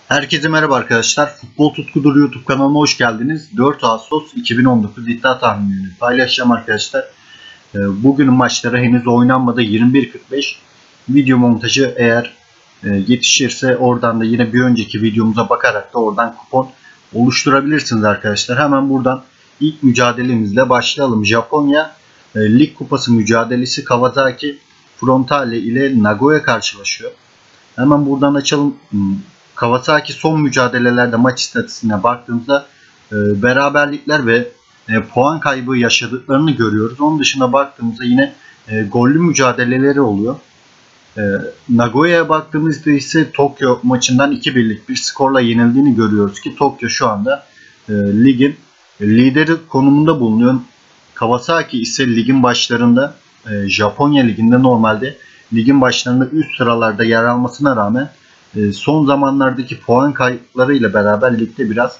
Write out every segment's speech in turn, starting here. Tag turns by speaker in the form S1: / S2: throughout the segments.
S1: Herkese merhaba arkadaşlar. Futbol Tutkudur YouTube kanalıma hoş geldiniz. 4 Ağustos 2019 iddia tahminlerini paylaşacağım arkadaşlar. Bugünün maçları henüz oynanmadı. 21.45 video montajı eğer yetişirse oradan da yine bir önceki videomuza bakarak da oradan kupon oluşturabilirsiniz arkadaşlar. Hemen buradan ilk mücadelemizle başlayalım. Japonya Lig Kupası mücadelesi Kawasaki Frontale ile Nagoya karşılaşıyor. Hemen buradan açalım. Kawasaki son mücadelelerde maç istatistiğine baktığımızda beraberlikler ve puan kaybı yaşadıklarını görüyoruz. Onun dışına baktığımızda yine gollü mücadeleleri oluyor. Nagoya'ya baktığımızda ise Tokyo maçından 2-1'lik bir skorla yenildiğini görüyoruz ki Tokyo şu anda ligin lideri konumunda bulunuyor. Kawasaki ise ligin başlarında Japonya liginde normalde ligin başlarında üst sıralarda yer almasına rağmen son zamanlardaki puan kayıplarıyla beraber ligde biraz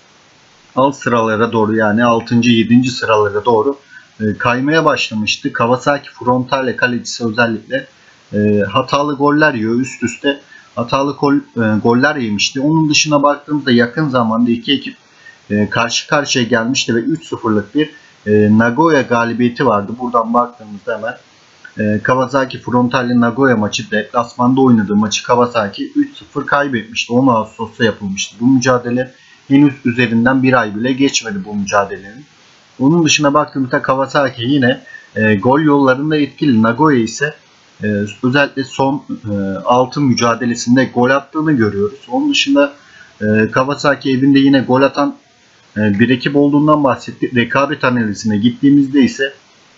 S1: alt sıralara doğru yani 6. 7. sıralara doğru kaymaya başlamıştı. Kawasaki Frontale kalecisi özellikle hatalı goller yiyor. Üst üste hatalı goller yemişti. Onun dışına baktığımızda yakın zamanda iki ekip karşı karşıya gelmişti ve 3-0'lık bir Nagoya galibiyeti vardı. Buradan baktığımızda hemen Kawasaki Frontale Nagoya maçı deplasmanda oynadığı maçı Kawasaki 3-0 kaybetmişti. 10 Ağustos'ta yapılmıştı. Bu mücadele henüz üzerinden bir ay bile geçmedi bu mücadelenin. Onun dışına baktığımızda Kawasaki yine gol yollarında etkili. Nagoya ise özellikle son 6 mücadelesinde gol attığını görüyoruz. Onun dışında Kawasaki evinde yine gol atan bir ekip olduğundan bahsettik. Rekabet analizine gittiğimizde ise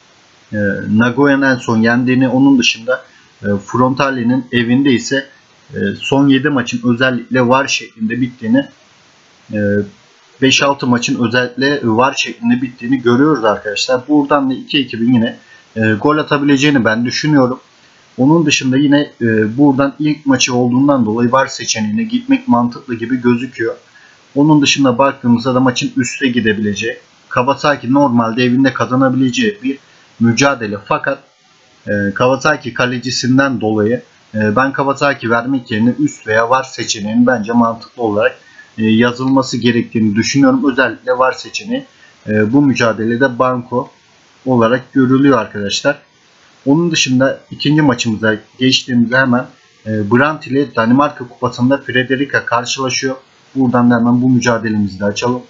S1: Nagoya'nın en son yendiğini, onun dışında Frontale'nin evinde ise son 7 maçın özellikle VAR şeklinde bittiğini 5-6 maçın özellikle VAR şeklinde bittiğini görüyoruz arkadaşlar. Buradan da iki ekibin yine gol atabileceğini ben düşünüyorum. Onun dışında yine buradan ilk maçı olduğundan dolayı VAR seçeneğine gitmek mantıklı gibi gözüküyor. Onun dışında baktığımızda da maçın üste gidebileceği, Kawasaki normalde evinde kazanabileceği bir mücadele. Fakat Kawasaki kalecisinden dolayı ben Kawasaki vermek yerine üst veya VAR seçeneğinin bence mantıklı olarak yazılması gerektiğini düşünüyorum. Özellikle VAR seçeneği bu mücadelede banko olarak görülüyor arkadaşlar. Onun dışında ikinci maçımıza geçtiğimizde hemen Brandt ile Danimarka Kupası'nda Frederica karşılaşıyor. Buradan da hemen bu mücadelemizi de açalım.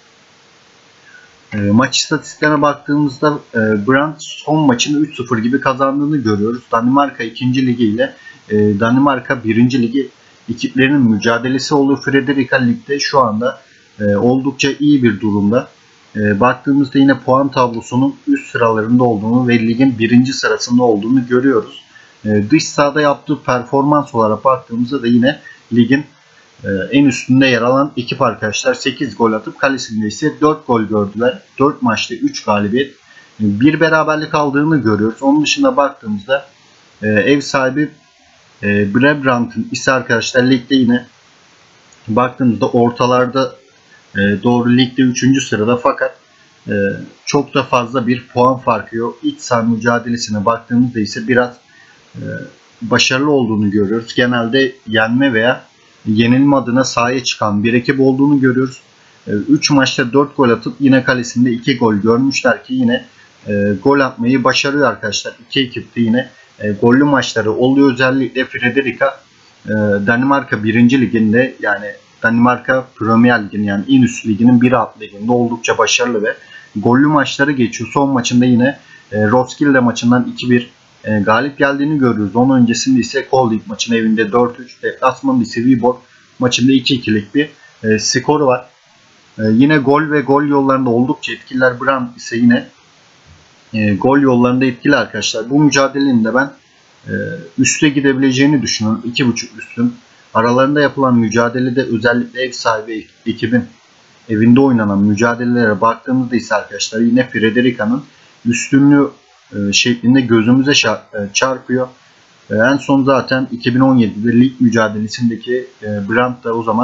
S1: Maç istatistiklerine baktığımızda Brandt son maçını 3-0 gibi kazandığını görüyoruz. Danimarka 2. Ligi ile Danimarka 1. Ligi ekiplerinin mücadelesi oluyor. Frederica Lig'de şu anda oldukça iyi bir durumda. Baktığımızda yine puan tablosunun üst sıralarında olduğunu ve ligin 1. sırasında olduğunu görüyoruz. Dış sahada yaptığı performans olarak baktığımızda da yine ligin en üstünde yer alan ekip arkadaşlar. 8 gol atıp kalesinde ise 4 gol gördüler. 4 maçta 3 galibiyet, bir beraberlik aldığını görüyoruz. Onun dışında baktığımızda ev sahibi Brabrandt'ın ise arkadaşlar ligde yine baktığımızda ortalarda doğru ligde 3. sırada, fakat çok da fazla bir puan farkı yok. İç saha mücadelesine baktığımızda ise biraz başarılı olduğunu görüyoruz. Genelde yenme veya yenilme adına sahaya çıkan bir ekip olduğunu görüyoruz. 3 maçta 4 gol atıp yine kalesinde 2 gol görmüşler ki yine gol atmayı başarıyor arkadaşlar. İki ekip de yine gollü maçları oluyor. Özellikle Frederica Danimarka 1. Liginde, yani Danimarka Premier Lig'in yani en üst liginin bir alt liginde oldukça başarılı ve gollü maçları geçiyor. Son maçında yine Roskilde maçından 2-1 galip geldiğini görüyoruz. Onun öncesinde ise Kolding maçın evinde 4-3, deplasmanda ise Viborg maçında 2-2'lik bir skoru var. Yine gol ve gol yollarında oldukça etkililer. Brandt ise yine gol yollarında etkili arkadaşlar. Bu mücadelenin de ben üste gidebileceğini düşünüyorum. 2.5 üstün. Aralarında yapılan mücadelede özellikle ev sahibi ekibin evinde oynanan mücadelelere baktığımızda ise arkadaşlar yine Frederica'nın üstünlüğü şeklinde gözümüze çarpıyor. En son zaten 2017'de lig mücadelesindeki Brandt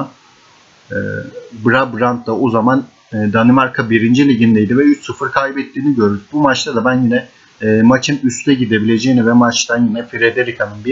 S1: da o zaman Danimarka 1. Ligindeydi ve 3-0 kaybettiğini görürüz. Bu maçta da ben yine maçın üste gidebileceğini ve maçtan yine Frederica'nın bir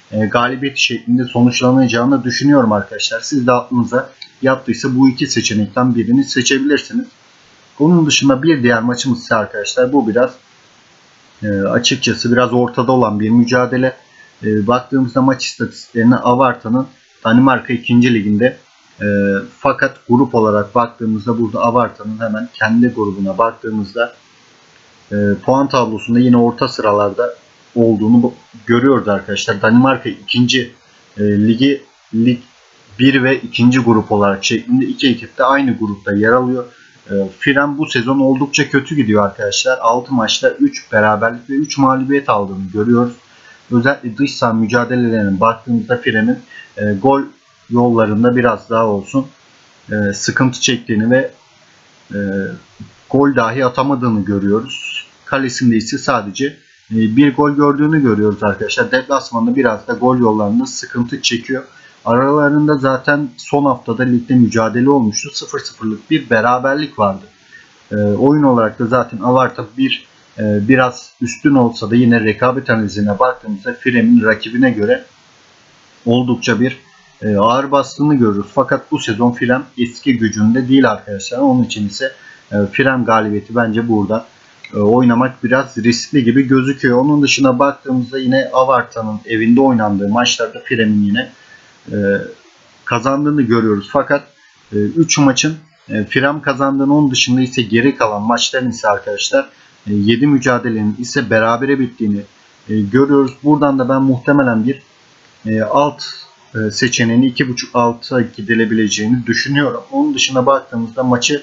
S1: galibiyet şeklinde sonuçlanacağını düşünüyorum arkadaşlar. Siz de aklınıza yattıysa bu iki seçenekten birini seçebilirsiniz. Onun dışında bir diğer maçımız ise arkadaşlar bu biraz açıkçası biraz ortada olan bir mücadele. Baktığımızda maç istatistiklerine Avarta'nın Danimarka 2. Liginde fakat grup olarak baktığımızda burada Avarta'nın hemen kendi grubuna baktığımızda puan tablosunda yine orta sıralarda olduğunu görüyoruz arkadaşlar. Danimarka 2. Ligi Lig 1 ve 2. grup olarak şeklinde iki ekip de aynı grupta yer alıyor. Friend bu sezon oldukça kötü gidiyor arkadaşlar. 6 maçta 3 beraberlik ve 3 mağlubiyet aldığını görüyoruz. Özellikle dış saha mücadelelerine baktığımızda Friend'in gol yollarında biraz daha olsun sıkıntı çektiğini ve gol dahi atamadığını görüyoruz. Kalesinde ise sadece bir gol gördüğünü görüyoruz arkadaşlar. Deplasmanda biraz da gol yollarında sıkıntı çekiyor. Aralarında zaten son haftada ligde mücadele olmuştu. 0-0'lık bir beraberlik vardı. Oyun olarak da zaten Avarta biraz üstün olsa da yine rekabet analizine baktığımızda Friend'in rakibine göre oldukça bir ağır bastığını görürüz. Fakat bu sezon Friend eski gücünde değil arkadaşlar. Onun için ise Friend galibiyeti bence burada oynamak biraz riskli gibi gözüküyor. Onun dışına baktığımızda yine Avarta'nın evinde oynandığı maçlarda Friend'in yine kazandığını görüyoruz. Fakat 3 maçın Friend kazandığının onun dışında ise geri kalan maçların ise arkadaşlar 7 mücadelenin ise berabere bittiğini görüyoruz. Buradan da ben muhtemelen bir alt seçeneğini 2.5 alta gidilebileceğini düşünüyorum. Onun dışına baktığımızda maçı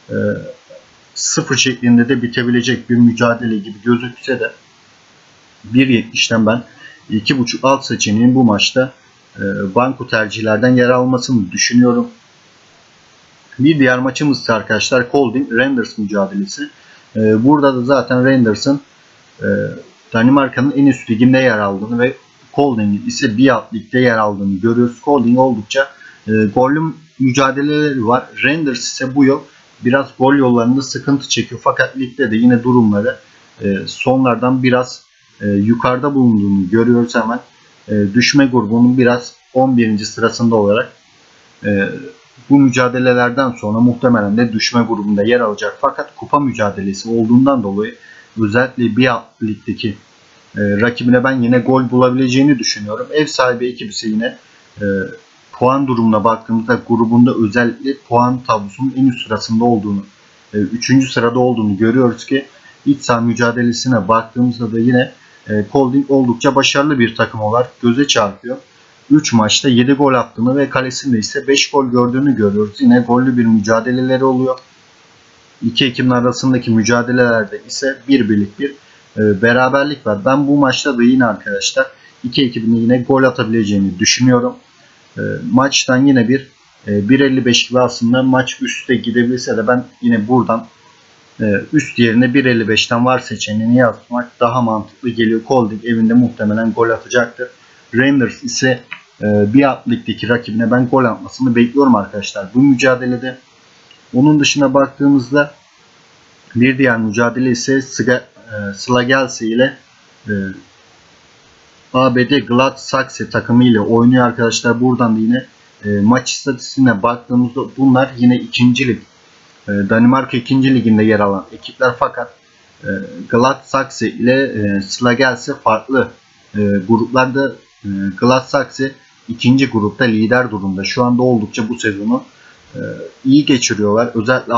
S1: 0 şeklinde de bitebilecek bir mücadele gibi gözükse de 1.70'ten ben 2.5 alt seçeneğin bu maçta banko tercihlerden yer almasını düşünüyorum. Bir diğer maçımız ise arkadaşlar Kolding Randers mücadelesi. Burada da zaten Randers'ın Danimarka'nın en üst liginde yer aldığını ve Kolding'in ise bir alt ligde yer aldığını görüyoruz. Kolding oldukça gollü mücadeleleri var. Randers ise bu yıl biraz gol yollarında sıkıntı çekiyor. Fakat ligde de yine durumları sonlardan biraz yukarıda bulunduğunu görüyoruz hemen. Düşme grubunun biraz 11. sırasında olarak bu mücadelelerden sonra muhtemelen de düşme grubunda yer alacak. Fakat kupa mücadelesi olduğundan dolayı özellikle bir alt ligdeki rakibine ben yine gol bulabileceğini düşünüyorum. Ev sahibi ekibi ise yine puan durumuna baktığımızda grubunda özellikle puan tablosunun en üst sırasında olduğunu, 3. sırada olduğunu görüyoruz ki iç saha mücadelesine baktığımızda da yine Kolding oldukça başarılı bir takım olarak göze çarpıyor. 3 maçta 7 gol attığını ve kalesinde ise 5 gol gördüğünü görüyoruz. Yine gollü bir mücadeleleri oluyor. İki ekibin arasındaki mücadelelerde ise bir birlik bir beraberlik var. Ben bu maçta da yine arkadaşlar iki ekibin yine gol atabileceğini düşünüyorum. Maçtan yine bir 1.55 gibi aslında maç üstte gidebilse de ben yine buradan üst yerine 1.55'ten var seçeneğini yazmak daha mantıklı geliyor. Kolding evinde muhtemelen gol atacaktır. Rangers ise bir alt ligdeki rakibine ben gol atmasını bekliyorum arkadaşlar bu mücadelede. Onun dışına baktığımızda bir diğer mücadele ise Slagelse ile ABD Gladsaxe takımı ile oynuyor arkadaşlar. Buradan da yine maç istatistiğine baktığımızda bunlar yine 2. lig. Danimarka 2. liginde yer alan ekipler fakat Gladsaxe ile Slagelse farklı gruplarda. Gladsaxe 2. grupta lider durumda. Şu anda oldukça bu sezonu iyi geçiriyorlar. Özellikle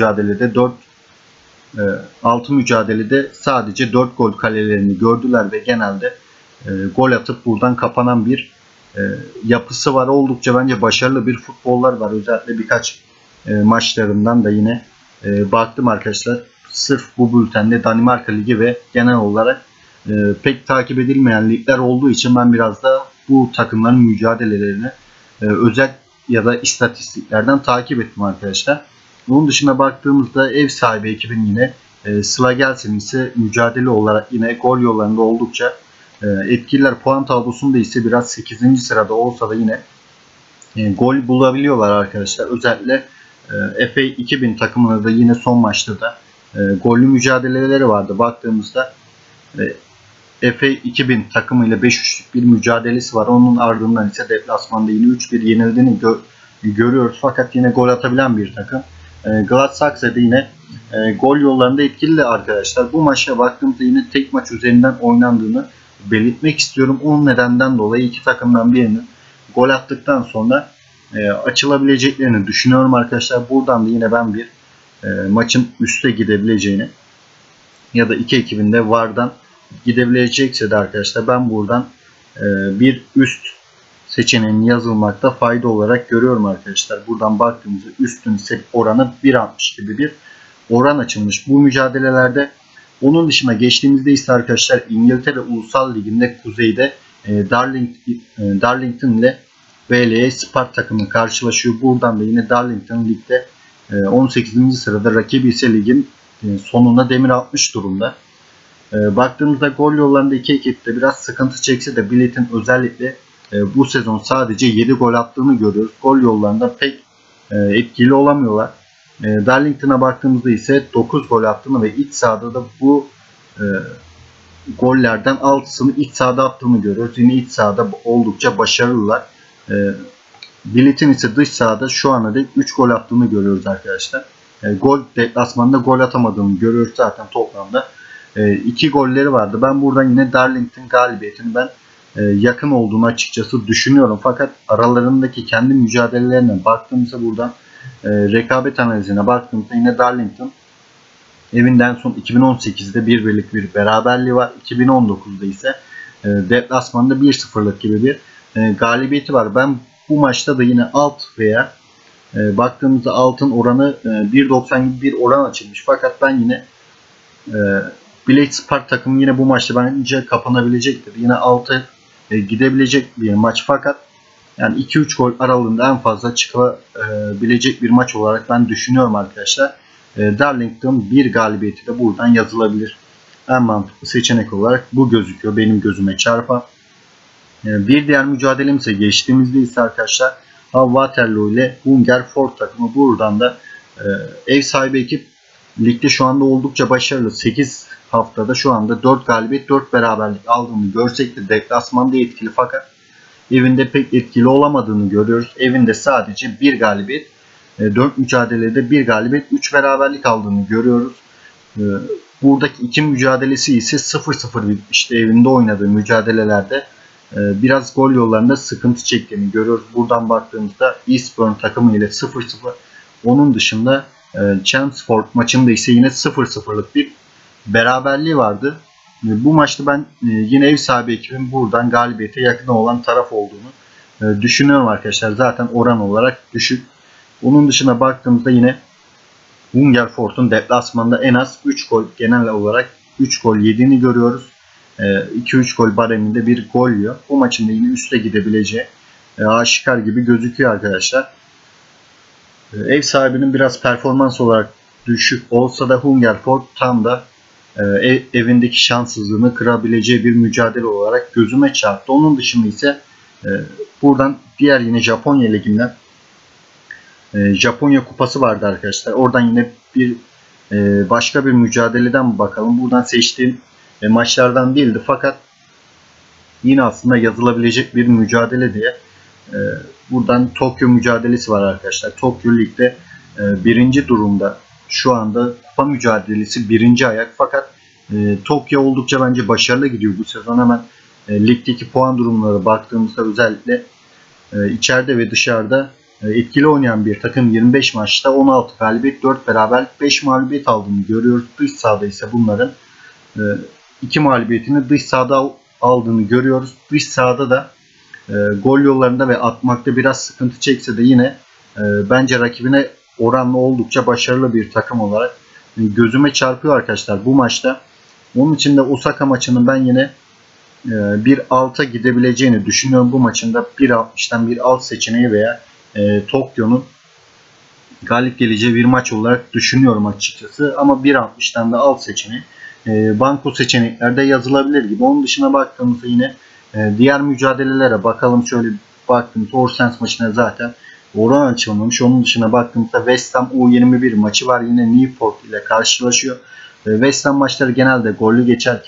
S1: 6 mücadelede sadece 4 gol kalelerini gördüler ve genelde gol atıp buradan kapanan bir yapısı var. Oldukça bence başarılı bir futbollar var. Özellikle birkaç maçlarından da yine baktım arkadaşlar. Sırf bu bültende Danimarka Ligi ve genel olarak pek takip edilmeyen ligler olduğu için ben biraz da bu takımların mücadelelerini özel ya da istatistiklerden takip ettim arkadaşlar. Bunun dışında baktığımızda ev sahibi ekibin yine Slagelse'nin ise mücadele olarak yine gol yollarında oldukça etkililer. Puan tablosunda ise biraz 8. sırada olsa da yine gol bulabiliyorlar arkadaşlar. Özellikle FA 2000 takımına da yine son maçta da gollü mücadeleleri vardı. Baktığımızda Efe 2000 takımıyla 5-3'lük bir mücadelesi var. Onun ardından ise deplasmanda yine 3-1 yenildiğini görüyoruz. Fakat yine gol atabilen bir takım. Gladsax'da yine gol yollarında etkili arkadaşlar. Bu maça baktığımızda yine tek maç üzerinden oynandığını belirtmek istiyorum. O nedenden dolayı iki takımdan birinin gol attıktan sonra açılabileceklerini düşünüyorum arkadaşlar. Buradan da yine ben bir maçın üste gidebileceğini ya da iki ekibin de VAR'dan gidebilecekse de arkadaşlar ben buradan bir üst seçeneğinin yazılmakta fayda olarak görüyorum arkadaşlar. Buradan baktığımızda üstün oranı 1.60 gibi bir oran açılmış bu mücadelelerde. Onun dışında geçtiğimizde ise arkadaşlar İngiltere Ulusal Ligi'nde kuzeyde Darlington ile VLA Spart takımı karşılaşıyor. Buradan da yine Darlington ligde 18. sırada, rakibi ise ligin sonuna demir atmış durumda. Baktığımızda gol yollarında iki ekip de biraz sıkıntı çekse de Bilet'in özellikle bu sezon sadece 7 gol attığını görüyoruz. Gol yollarında pek etkili olamıyorlar. Darlington'a baktığımızda ise 9 gol attığını ve iç sahada da bu gollerden 6'sını iç sahada attığını görüyoruz. Yine iç sahada oldukça başarılılar. Bilet'in ise dış sahada şu ana dek 3 gol attığını görüyoruz arkadaşlar. Deplasmanda gol atamadığını görüyoruz zaten toplamda. 2 golleri vardı. Ben buradan yine Darlington galibiyetini yakın olduğunu açıkçası düşünüyorum. Fakat aralarındaki kendi mücadelelerine baktığımızda buradan rekabet analizine baktığımızda yine Darlington evinden son 2018'de 1-1'lik bir beraberliği var. 2019'da ise deplasmanda 1-0'lık gibi bir galibiyeti var. Ben bu maçta da yine alt veya baktığımızda altın oranı 1.90 gibi bir oran açılmış. Fakat ben yine Blade Spart takımı yine bu maçta bence kapanabilecektir. Yine altı gidebilecek bir maç fakat yani 2-3 gol aralığında en fazla çıkabilecek bir maç olarak ben düşünüyorum arkadaşlar. Darlington bir galibiyeti de buradan yazılabilir. En mantıklı seçenek olarak bu gözüküyor benim gözüme çarpan. Bir diğer mücadelem ise geçtiğimizde ise arkadaşlar Waterloo ile Hungerford takımı. Buradan da ev sahibi ekip ligde şu anda oldukça başarılı. 8 haftada şu anda 4 galibiyet 4 beraberlik aldığını görsek de deplasmanda etkili fakat evinde pek etkili olamadığını görüyoruz. Evinde sadece 1 galibiyet 4 mücadelede 1 galibiyet 3 beraberlik aldığını görüyoruz. Buradaki iki mücadelesi ise 0-0 bitmişti. Evinde oynadığı mücadelelerde biraz gol yollarında sıkıntı çektiğini görüyoruz. Buradan baktığımızda Eastbourne takımı ile 0-0. Onun dışında Chelmsford maçında ise yine 0-0'lık bir beraberliği vardı. Bu maçta ben yine ev sahibi ekibin buradan galibiyete yakın olan taraf olduğunu düşünüyorum arkadaşlar. Zaten oran olarak düşük. Onun dışına baktığımızda yine Hungerford'un deplasmanda en az 3 gol genel olarak 3 gol yediğini görüyoruz. 2-3 gol bareminde bir gol yiyor. Bu maçın da yine üste gidebileceği aşikar gibi gözüküyor arkadaşlar. Ev sahibinin biraz performans olarak düşük olsa da Hungerford tam da evindeki şanssızlığını kırabileceği bir mücadele olarak gözüme çarptı. Onun dışında ise buradan diğer yine Japonya liginden Japonya kupası vardı arkadaşlar. Oradan yine bir başka bir mücadeleden bakalım. Buradan seçtiğim maçlardan değildi fakat yine aslında yazılabilecek bir mücadele diye buradan Tokyo mücadelesi var arkadaşlar. Tokyo Lig'de birinci durumda şu anda kupa mücadelesi birinci ayak fakat Tokyo oldukça bence başarılı gidiyor bu sezon. Hemen ligdeki puan durumları baktığımızda özellikle içeride ve dışarıda etkili oynayan bir takım 25 maçta 16 galibiyet 4 beraberlik 5 mağlubiyet aldığını görüyoruz. Dış sahada ise bunların 2 mağlubiyetini dış sahada aldığını görüyoruz. Dış sahada da gol yollarında ve atmakta biraz sıkıntı çekse de yine bence rakibine oranla oldukça başarılı bir takım olarak gözüme çarpıyor arkadaşlar bu maçta. Onun için de Osaka maçının ben yine bir alta gidebileceğini düşünüyorum. Bu maçında 1.60'dan bir alt seçeneği veya Tokyo'nun galip geleceği bir maç olarak düşünüyorum açıkçası. Ama 1.60'dan da alt seçeneği banko seçeneklerde yazılabilir gibi. Onun dışına baktığımızda yine diğer mücadelelere bakalım. Şöyle baktığımızda Horsens maçına zaten oran açılmamış. Onun dışına baktığımızda West Ham U21 maçı var. Yine Newport ile karşılaşıyor. West Ham maçları genelde gollü geçer ki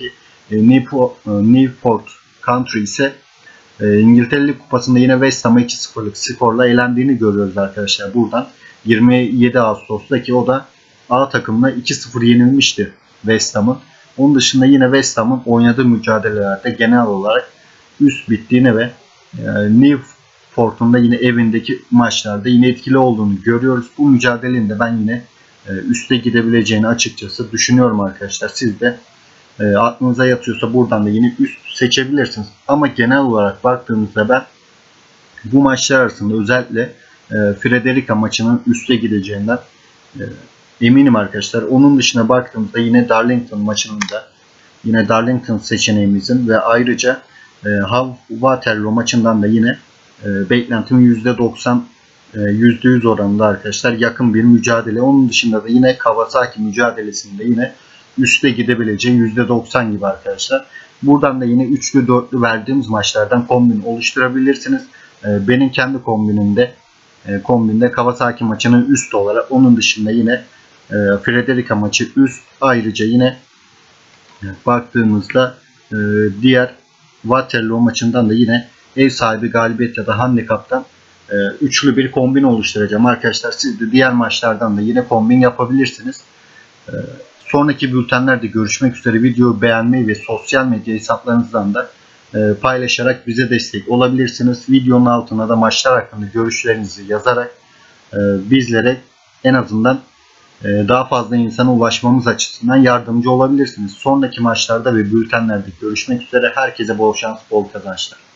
S1: Newport Country ise İngiltere Lig Kupası'nda yine West Ham'a 2-0'lık skorla elendiğini görüyoruz arkadaşlar. Buradan 27 Ağustos'taki o da A takımına 2-0 yenilmişti West Ham'ın. Onun dışında yine West Ham'ın oynadığı mücadelelerde genel olarak üst bittiğini ve Newport'un da yine evindeki maçlarda yine etkili olduğunu görüyoruz. Bu mücadelenin de ben yine üste gidebileceğini açıkçası düşünüyorum arkadaşlar. Siz de aklınıza yatıyorsa buradan da yine üst seçebilirsiniz. Ama genel olarak baktığımızda ben bu maçlar arasında özellikle Frederica maçının üste gideceğinden eminim arkadaşlar. Onun dışına baktığımızda yine Darlington maçının da yine Darlington seçeneğimizin ve ayrıca Hull Waterloo maçından da yine beklentimin %90 %100 oranında arkadaşlar yakın bir mücadele. Onun dışında da yine Kawasaki mücadelesinde yine üste gidebileceği %90 gibi arkadaşlar. Buradan da yine üçlü dörtlü verdiğimiz maçlardan kombin oluşturabilirsiniz. Benim kendi kombinde Kawasaki maçının üst olarak, onun dışında yine Frederica maçı üst, ayrıca yine baktığımızda diğer Waterloo maçından da yine ev sahibi galibiyet ya da handikaptan üçlü bir kombin oluşturacağım arkadaşlar. Siz de diğer maçlardan da yine kombin yapabilirsiniz. Sonraki bültenlerde görüşmek üzere. Videoyu beğenmeyi ve sosyal medya hesaplarınızdan da paylaşarak bize destek olabilirsiniz. Videonun altına da maçlar hakkında görüşlerinizi yazarak bizlere en azından daha fazla insana ulaşmamız açısından yardımcı olabilirsiniz. Sonraki maçlarda ve bültenlerde görüşmek üzere. Herkese bol şans, bol kazançlar.